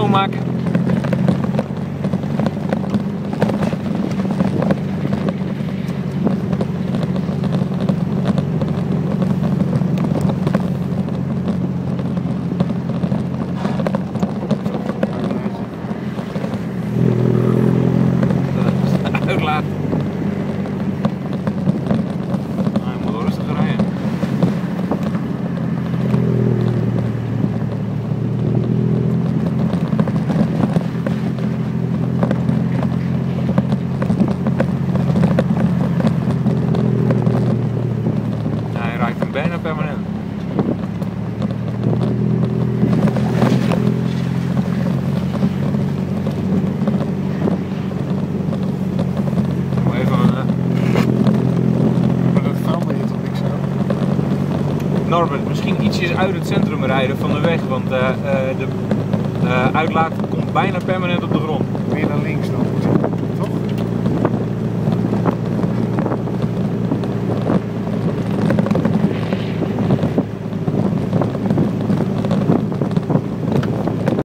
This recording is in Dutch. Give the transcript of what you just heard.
schoonmaken. Uitlaat. Hij moet wel rustig rijden. Hij rijdt hem bijna permanent. Norbert, misschien ietsjes uit het centrum rijden van de weg, want de uitlaat komt bijna permanent op de grond.